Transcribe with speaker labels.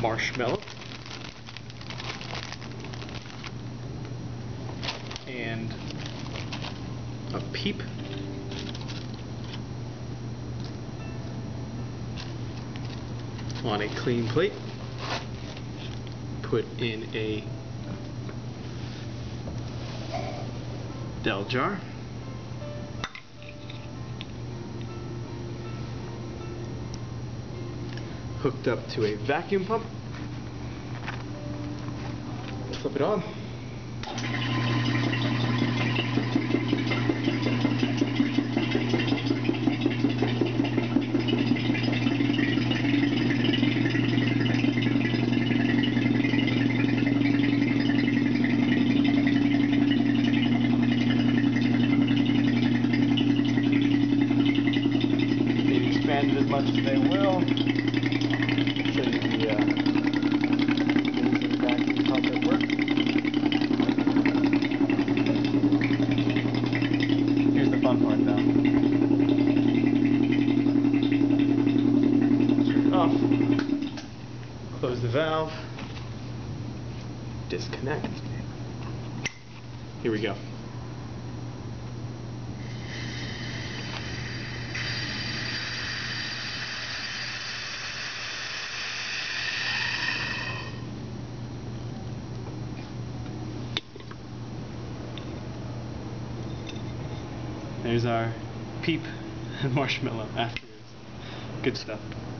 Speaker 1: Marshmallow, and a Peep, on a clean plate. Put in a Del jar. Hooked up to a vacuum pump. Flip it on. They've expanded as much as they will. Here's the fun part though. Turn it off. Close the valve. Disconnect. Here we go. There's our Peep and Marshmallow afterwards. Good stuff.